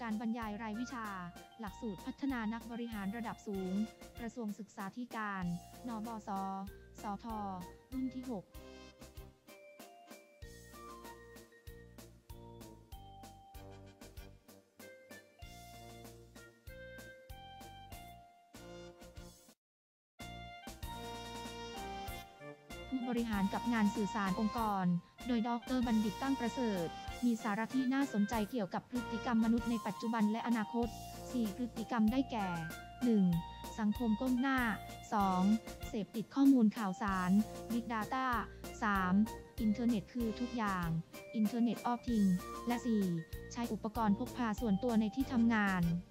การบรรยายรายวิชา หลักสูตรพัฒนานักบริหารระดับสูง กระทรวงศึกษาธิการ นบศ. สท. รุ่นที่ 6ผู้บริหารกับงานสื่อสารองค์กร โดยดร.บัณฑิตตั้งประเสริฐ มีสาระที่น่าสนใจเกี่ยวกับพฤติกรรมมนุษย์ในปัจจุบันและอนาคต 4 พฤติกรรมได้แก่ 1. สังคมก้มหน้า 2. เสพติดข้อมูลข่าวสาร Big Data 3. อินเทอร์เน็ตคือทุกอย่าง Internet of Things และ 4. ใช้อุปกรณ์พกพาส่วนตัวในที่ทำงาน